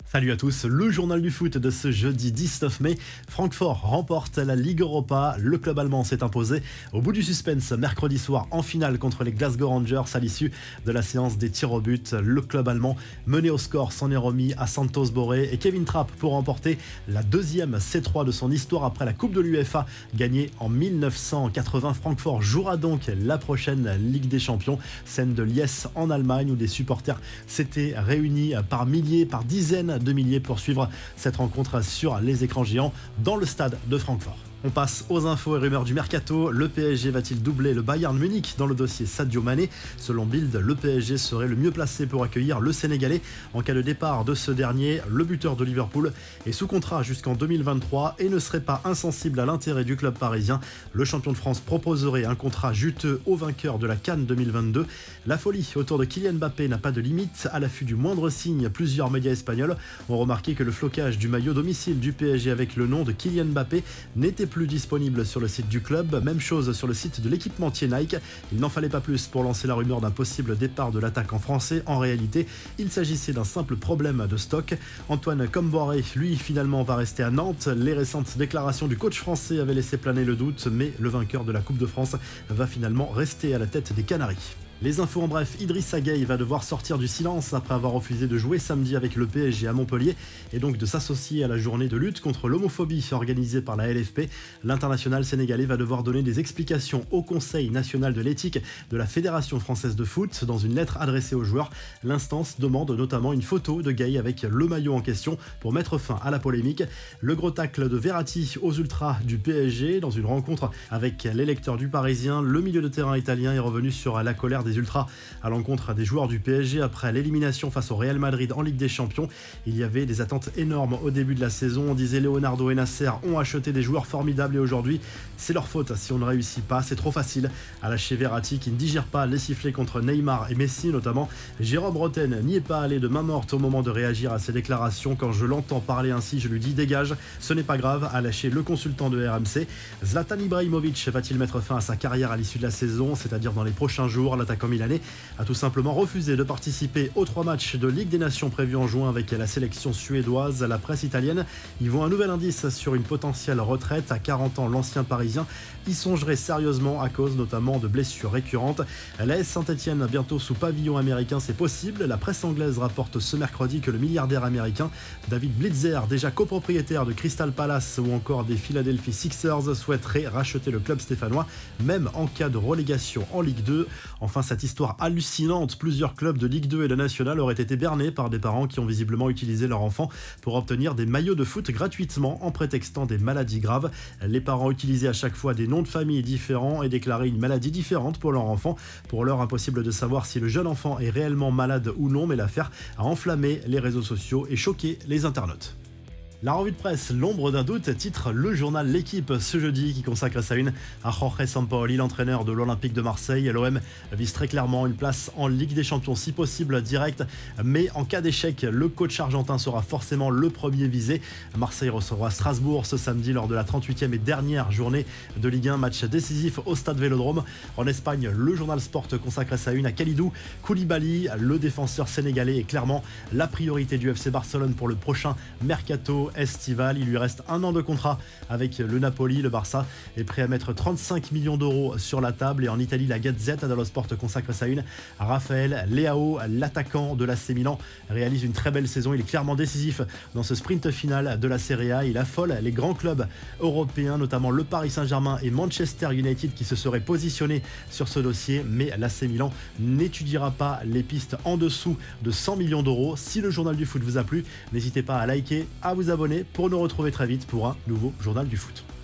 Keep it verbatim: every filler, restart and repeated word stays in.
Salut à tous, le journal du foot de ce jeudi dix-neuf mai. Francfort remporte la Ligue Europa. Le club allemand s'est imposé au bout du suspense mercredi soir en finale contre les Glasgow Rangers à l'issue de la séance des tirs au but. Le club allemand mené au score s'en est remis à Santos Borré et Kevin Trapp pour remporter la deuxième C trois de son histoire après la Coupe de l'UEFA gagnée en mille neuf cent quatre-vingts. Francfort jouera donc la prochaine Ligue des Champions, scène de Liesse en Allemagne où des supporters s'étaient réunis par milliers, par dizaines de milliers pour suivre cette rencontre sur les écrans géants dans le stade de Francfort. On passe aux infos et rumeurs du mercato. Le P S G va-t-il doubler le Bayern Munich dans le dossier Sadio Mané? Selon Bild, le P S G serait le mieux placé pour accueillir le Sénégalais en cas de départ de ce dernier. Le buteur de Liverpool est sous contrat jusqu'en deux mille vingt-trois et ne serait pas insensible à l'intérêt du club parisien. Le champion de France proposerait un contrat juteux au vainqueur de la CAN deux mille vingt-deux. La folie autour de Kylian Mbappé n'a pas de limite. À l'affût du moindre signe, plusieurs médias espagnols ont remarqué que le flocage du maillot domicile du P S G avec le nom de Kylian Mbappé n'était plus disponible sur le site du club. Même chose sur le site de l'équipementier Nike. Il n'en fallait pas plus pour lancer la rumeur d'un possible départ de l'attaquant français. En réalité, il s'agissait d'un simple problème de stock. Antoine Comboiré, lui, finalement va rester à Nantes. Les récentes déclarations du coach français avaient laissé planer le doute, mais le vainqueur de la Coupe de France va finalement rester à la tête des Canaries. Les infos en bref, Idrissa Gueye va devoir sortir du silence après avoir refusé de jouer samedi avec le P S G à Montpellier et donc de s'associer à la journée de lutte contre l'homophobie organisée par la L F P. L'international sénégalais va devoir donner des explications au Conseil national de l'éthique de la Fédération française de foot. Dans une lettre adressée aux joueurs, l'instance demande notamment une photo de Gueye avec le maillot en question pour mettre fin à la polémique. Le gros tacle de Verratti aux ultras du P S G dans une rencontre avec les lecteurs du Parisien. Le milieu de terrain italien est revenu sur la colère des ultras à l'encontre des joueurs du P S G après l'élimination face au Real Madrid en Ligue des Champions. Il y avait des attentes énormes au début de la saison. On disait Leonardo et Nasser ont acheté des joueurs formidables et aujourd'hui c'est leur faute si on ne réussit pas. C'est trop facile à lâcher Verratti qui ne digère pas les sifflets contre Neymar et Messi notamment. Jérôme Roten n'y est pas allé de main morte au moment de réagir à ces déclarations. Quand je l'entends parler ainsi, je lui dis dégage, ce n'est pas grave, a lâché le consultant de R M C. Zlatan Ibrahimovic va-t-il mettre fin à sa carrière à l'issue de la saison, c'est-à-dire dans les prochains jours? L'attaquant milanais a tout simplement refusé de participer aux trois matchs de Ligue des Nations prévus en juin avec la sélection suédoise. La presse italienne y voit un nouvel indice sur une potentielle retraite. À quarante ans, l'ancien parisien y songerait sérieusement à cause notamment de blessures récurrentes. L'A S Saint-Etienne bientôt sous pavillon américain, c'est possible. La presse anglaise rapporte ce mercredi que le milliardaire américain David Blitzer, déjà copropriétaire de Crystal Palace ou encore des Philadelphia Sixers, souhaiterait racheter le club stéphanois, même en cas de relégation en Ligue deux. Enfin, cette histoire hallucinante, plusieurs clubs de Ligue deux et de National auraient été bernés par des parents qui ont visiblement utilisé leur enfant pour obtenir des maillots de foot gratuitement en prétextant des maladies graves. Les parents utilisaient à chaque fois des noms de famille différents et déclaraient une maladie différente pour leur enfant. Pour l'heure, impossible de savoir si le jeune enfant est réellement malade ou non, mais l'affaire a enflammé les réseaux sociaux et choqué les internautes. La revue de presse, l'ombre d'un doute, titre le journal L'équipe ce jeudi qui consacre sa une à Jorge Sampaoli, l'entraîneur de l'Olympique de Marseille. L'O M vise très clairement une place en Ligue des Champions, si possible directe, mais en cas d'échec, le coach argentin sera forcément le premier visé. Marseille recevra Strasbourg ce samedi lors de la trente-huitième et dernière journée de Ligue un, match décisif au stade Vélodrome. En Espagne, le journal Sport consacre sa une à Kalidou Koulibaly, le défenseur sénégalais est clairement la priorité du F C Barcelone pour le prochain mercato estival. Il lui reste un an de contrat avec le Napoli. Le Barça est prêt à mettre trente-cinq millions d'euros sur la table. Et en Italie, la Gazette dello Sport consacre sa une à Raphaël Leao, l'attaquant de l'A C Milan, réalise une très belle saison. Il est clairement décisif dans ce sprint final de la Serie A. Il affole les grands clubs européens, notamment le Paris Saint-Germain et Manchester United qui se seraient positionnés sur ce dossier. Mais l'A C Milan n'étudiera pas les pistes en dessous de cent millions d'euros. Si le journal du foot vous a plu, n'hésitez pas à liker, à vous abonner pour nous retrouver très vite pour un nouveau journal du foot.